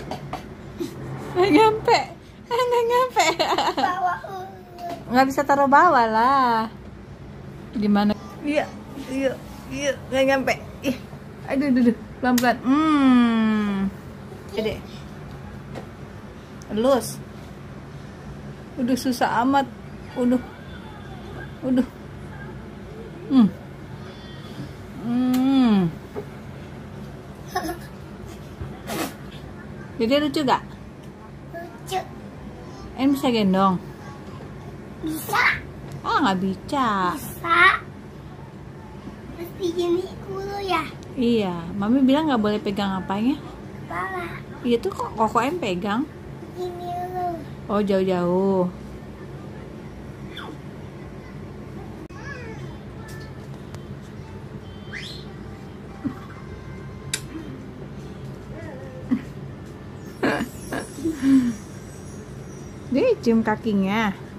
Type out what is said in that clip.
Nggak nyampe. Nggak nyampe. Nggak bisa taruh bawah lah. Gimana? Iya, iya, iya, nggak nyampe. Ih, aduh, pelan-pelan. Gede. Lus. Udah susah amat. Udah. Jadi lucu gak? Lucu. Bisa gendong? Bisa. Nggak bisa. Bisa. Mesti gini dulu ya. Iya, Mami bilang nggak boleh pegang apanya. Kepala. Iya tuh kok Koko yang pegang. Gini dulu. Oh, jauh-jauh. Dia cium kakinya.